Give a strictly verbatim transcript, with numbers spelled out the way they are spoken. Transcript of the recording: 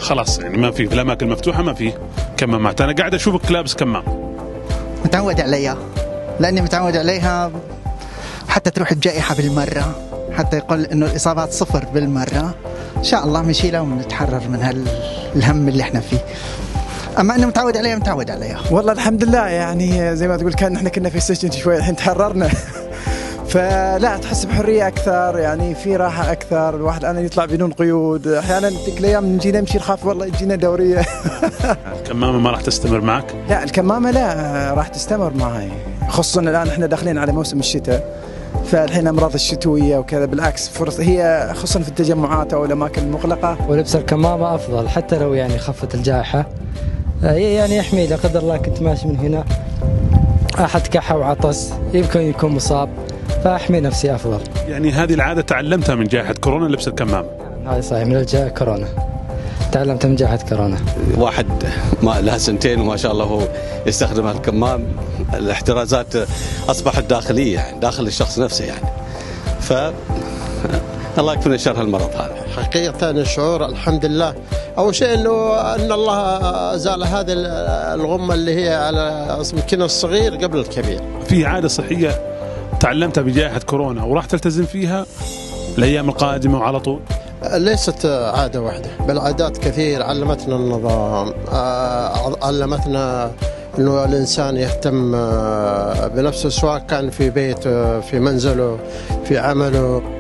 خلاص يعني ما في في الاماكن المفتوحه ما في كمامات. انا قاعد اشوفك لابس كمام. متعود عليها لاني متعود عليها، حتى تروح الجائحه بالمره، حتى يقول انه الاصابات صفر بالمره. ان شاء الله بنشيلها ونتحرر من هالهم اللي احنا فيه. اما انه متعود عليها متعود عليها. والله الحمد لله، يعني زي ما تقول كان احنا كنا في السجن شوي، الحين تحررنا. فلا تحس بحريه اكثر، يعني في راحه اكثر، الواحد الان يطلع بدون قيود. احيانا تلك الايام نجي نمشي نخاف والله يجينا دوريه. الكمامه ما راح تستمر معك؟ لا الكمامه لا راح تستمر معي، خصوصا الان احنا داخلين على موسم الشتاء، فالحين امراض الشتويه وكذا. بالعكس فرص هي خصوصا في التجمعات او الاماكن المغلقه. ولبس الكمامه افضل حتى لو يعني خفت الجائحه، يعني يحمي لا قدر الله كنت ماشي من هنا احد كحى وعطس يمكن يكون مصاب، فاحمي نفسي افضل. يعني هذه العاده تعلمتها من جائحه كورونا لبس الكمامه؟ هذا صحيح، من جائحه كورونا تعلمت من جائحه كورونا. واحد ما لها سنتين وما شاء الله هو يستخدم الكمام، الاحترازات اصبحت داخليه يعني داخل الشخص نفسه يعني. ف الله يكفينا شر هالمرض هذا. حقيقة الشعور الحمد لله، أول شيء أنه أن الله زال هذه الغمة اللي هي على يمكن الصغير قبل الكبير. في عادة صحية تعلمتها بجائحة كورونا وراح تلتزم فيها الأيام القادمة وعلى طول؟ ليست عادة واحدة، بل عادات كثير علمتنا النظام، علمتنا أنه الإنسان يهتم بنفسه سواء كان في بيته في منزله في عمله.